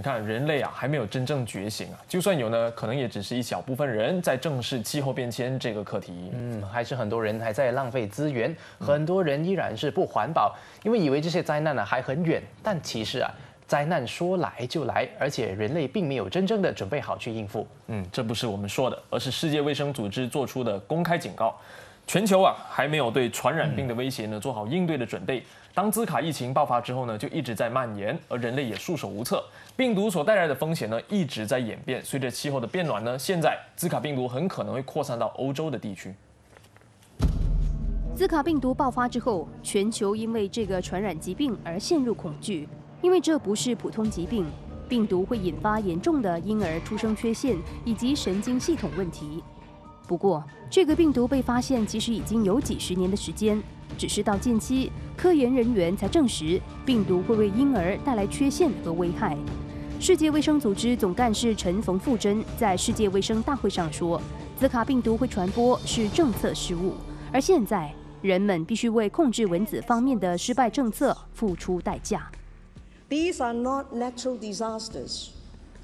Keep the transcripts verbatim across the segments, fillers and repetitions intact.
你看，人类啊还没有真正觉醒啊，就算有呢，可能也只是一小部分人在正视气候变迁这个课题。 嗯，还是很多人还在浪费资源，很多人依然是不环保，因为以为这些灾难呢还很远，但其实啊。 灾难说来就来，而且人类并没有真正的准备好去应付。 嗯，这不是我们说的，而是世界卫生组织做出的公开警告。全球啊还没有对传染病的威胁呢做好应对的准备。当兹卡疫情爆发之后呢，就一直在蔓延，而人类也束手无策。病毒所带来的风险呢一直在演变。随着气候的变暖呢，现在兹卡病毒很可能会扩散到欧洲的地区。 兹卡病毒爆发之后，全球因为这个传染疾病而陷入恐惧。 因为这不是普通疾病，病毒会引发严重的婴儿出生缺陷以及神经系统问题。不过，这个病毒被发现其实已经有几十年的时间，只是到近期，科研人员才证实病毒会为婴儿带来缺陷和危害。世界卫生组织总干事陈冯富珍在世界卫生大会上说，兹卡病毒会传播是政策失误，而现在人们必须为控制蚊子方面的失败政策付出代价。 These are not natural disasters.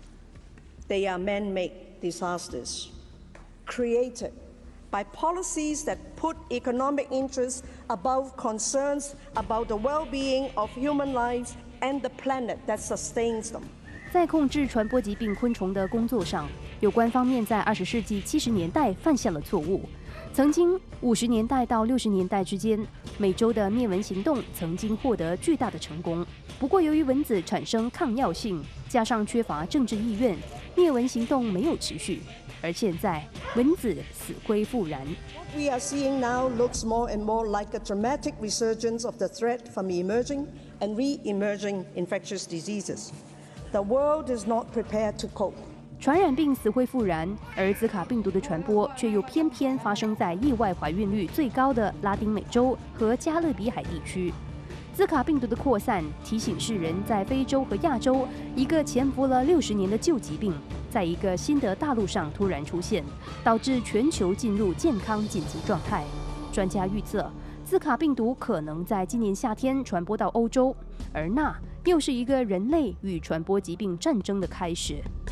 They are man-made disasters, created by policies that put economic interests above concerns about the well-being of human lives and the planet that sustains them. 在控制传播疾病昆虫的工作上，有关方面在二十世纪七十年代犯下了错误。 曾经五十年代到六十年代之间，美洲的灭蚊行动曾经获得巨大的成功。不过，由于蚊子产生抗药性，加上缺乏政治意愿，灭蚊行动没有持续。而现在，蚊子死灰复燃。 What we are seeing now looks more and more like a dramatic resurgence of the threat from emerging and re-emerging infectious diseases. The world is not prepared to cope. 传染病死灰复燃，而兹卡病毒的传播却又偏偏发生在意外怀孕率最高的拉丁美洲和加勒比海地区。兹卡病毒的扩散提醒世人，在非洲和亚洲，一个潜伏了六十年的旧疾病，在一个新的大陆上突然出现，导致全球进入健康紧急状态。专家预测，兹卡病毒可能在今年夏天传播到欧洲，而那又是一个人类与传播疾病战争的开始。